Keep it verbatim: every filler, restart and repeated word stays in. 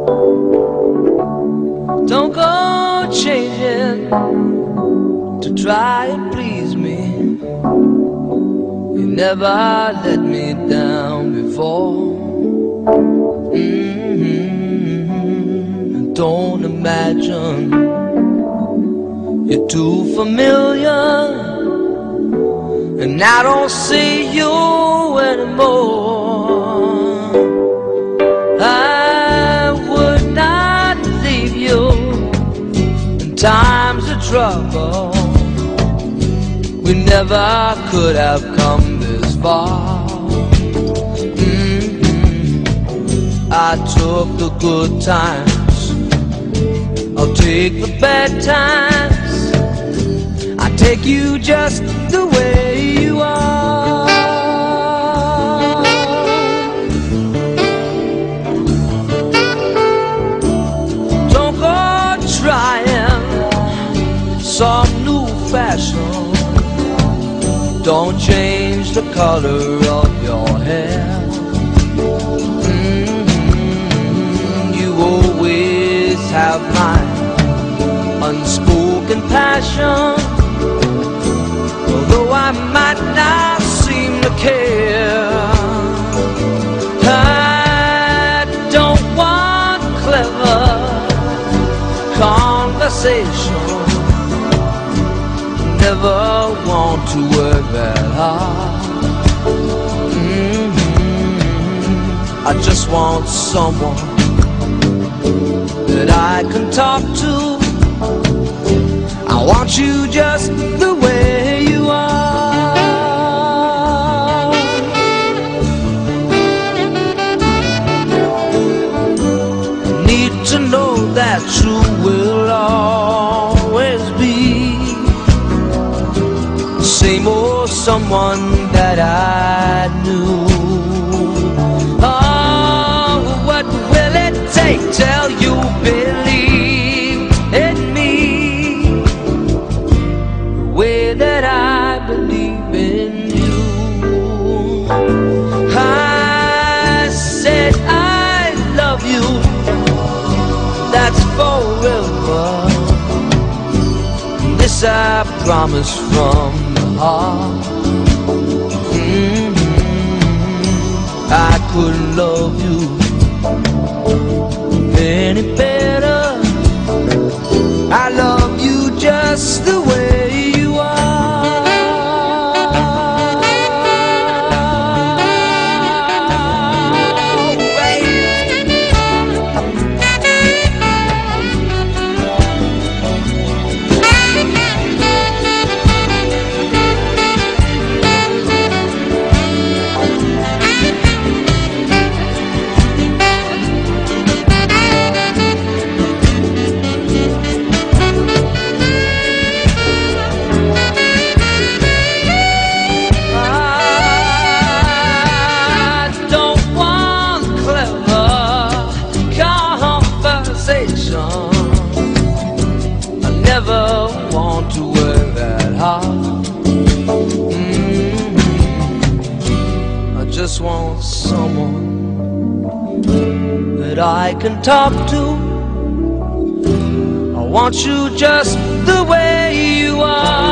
Don't go changing to try and please me. You never let me down before. Mm-hmm. Don't imagine you're too familiar, and I don't see you anymore. I would not leave you in times of trouble. We never could have come this far. Mm-hmm. I took the good times, I'll take the bad times. I take you just the way you are. Don't go trying some new fashion. Don't change the color of your hair. Mm-hmm. You always have my unspoken passion. Although I might not seem to care, I don't want clever conversation. Never want to work that hard. Mm-hmm. I just want someone that I can talk to. I want you just the way you are. Need to know that you will always be the same old someone that I knew. Oh, what will it take till you believe in me the way that I believe in you? I said I love you, that's forever. This I promise from the heart. Mm-hmm. I couldn't love you any better. I love you just the way you are. I never want to work that hard. Mm-hmm. I just want someone that I can talk to. I want you just the way you are.